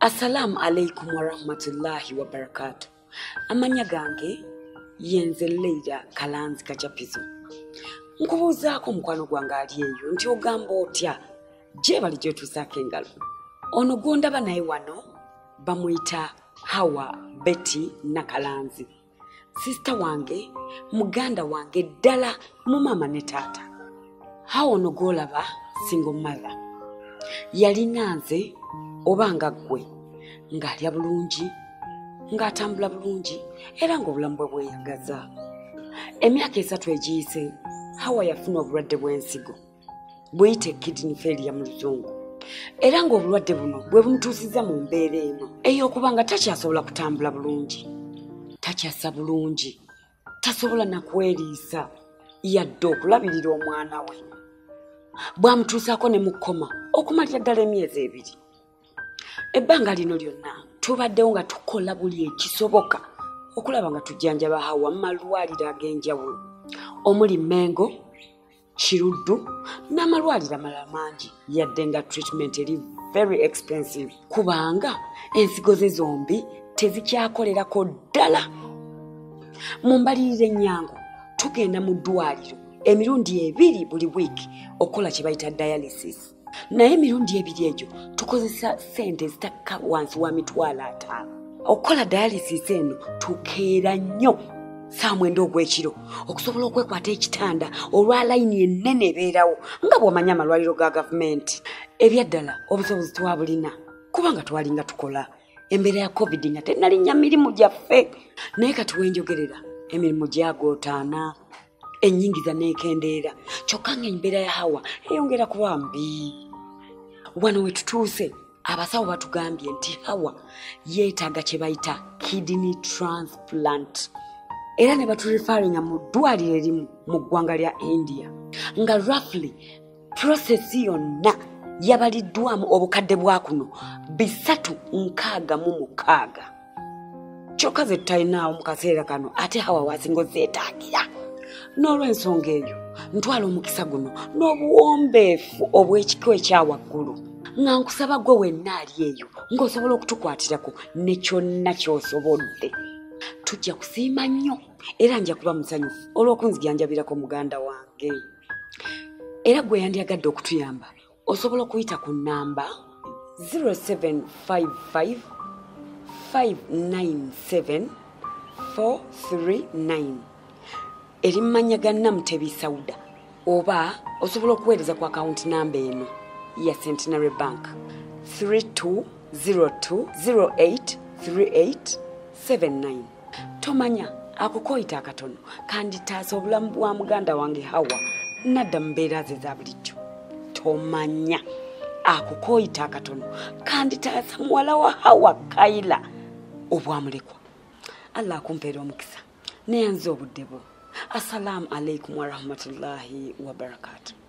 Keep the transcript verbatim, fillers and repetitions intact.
Assalamu alaikum wa rahmatullahi wa barakatuh. Amanya gange yenze Leila Kalanzi Kachapizo. Nkubuzaako mukwano gwange ali eyo nti ogamba otya je bali gye tusaako engalo. Ono gw'ondaba naye wano bamuyita Hawa Betty Nakalanzi. Sister wange, muganda wange ddala mu mama ne taata. Hawa ono gw'olaba single mother. Yalina nze obanga gwe ng'alya bulungi, ng'atambula bulungi, era ng'obulamu bwe bweyagaza. Emyaka esatu egiyise, Hawa yafuna obulwadde bw'ensigo, buyite kidney failure mu luzungu. Era ng'obulwadde buno bwe bumutuusizza mu mbeera eno ey'okuba nga takyasobola kutambula bulungi, takyassa bulungi, tasobola na kweriisa yadde okulabirira omwana we. Bwamutuusaako ne mu kkoma okumalira ddala emyezi ebiri. Ebbanga lino lyonna tubaddewo nga tukola buli ekisoboka okulaba nga tujjanjaba Hawa mu malwaliro ag'enjawulo omuli Mengo, Kiruddu n'amalwaliro amalala mangi, yadde nga treatment eri very expensive kubanga ensigo ze zombi tezikyakolerako ddala. Mu mbalirira ennyango tugenda mu ddwaliro emirundi ebiri buli wiiki okola kye bayita dialysis. Naye emirundi ebiri egyo tukozesa ssente zitakka wansi wa mitwalo ataano. Okukola dialysis eno tukeera nnyo saa mwenda ogw'ekiro okusobola okwekwata ekitanda olwa layini ennene ebeerawo nga bw'omanya amalwaliro ga gavumenti. Ebyaddala obusobozi twabulina kubanga twalinga tukola. Embeera ya covid nga tennalinnya mirimu gyaffe, naye kati wenjogerera emirimu gyagootaana, ennyingiza n'ekendeera, kyokka ng'embeera ya Hawa eyongera kuba mbi. Wano we tutuuse abasawo batugambye nti Hawa yeetaaga kye bayita kidney transplant, era ne baturefaringa mu ddwaliro erimu mu ggwanga lya India nga roughly process yonna yabaliddwamu obukadde bwa kuno bisatu nkaaga mu mukaaga. Kyokka ze tutalinawo mu kaseera kano ate Hawa wasinga ozeetaagira. N'olw'ensonga eyo ntwala omukisa guno n'obuwombeefu obw'ekiko ekyawaggulu nga nkusaba gwe wenna ali eyo ng'osobola okutukwatirako ne kyonna ky'osobodde. Tujja kusiima nnyo era nja kuba musanyufu olw'okunzijanjabirako muganda wange. Era gwe yandyagadde okutuyamba osobola okuyita ku nnamba zero seven five five five nine seven four three nine. Eri mmanya ga Namutebi Sauda, oba osobola okuweereza ku account namba eno ya Centenary Bank three two zero two zero eight three eight seven nine. Tomanya akukoyita akatono kanditaasa obulamu bwa muganda wange Hawa nadda mu mbeera ze za bulijjo. Tomanya akukoyita akatono kanditaasa muwala wa Hawa Kaila obwamulekwa. Allah akumpeera omukisa neyanze obudde bwo. Assalamu alaikum wa rahmatullahi wa barakatuh.